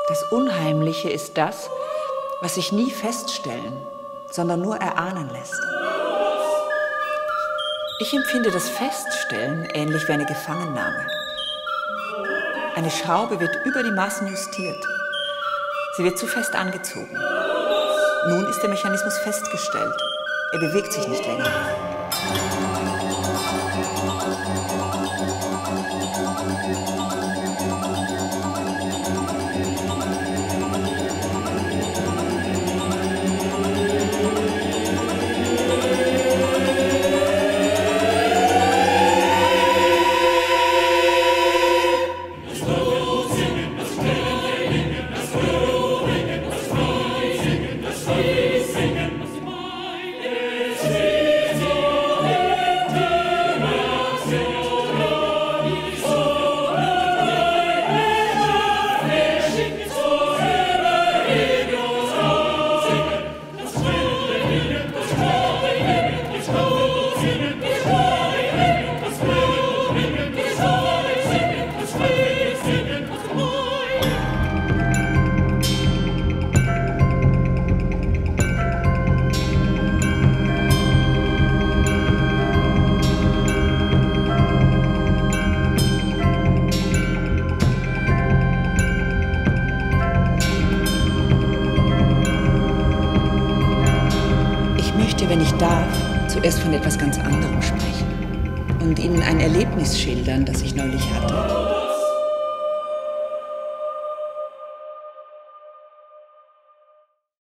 Das Unheimliche ist das, was sich nie feststellen, sondern nur erahnen lässt. Ich empfinde das Feststellen ähnlich wie eine Gefangennahme. Eine Schraube wird über die Maßen justiert. Sie wird zu fest angezogen. Nun ist der Mechanismus festgestellt. Er bewegt sich nicht länger. Wenn ich darf, zuerst von etwas ganz anderem sprechen und Ihnen ein Erlebnis schildern, das ich neulich hatte.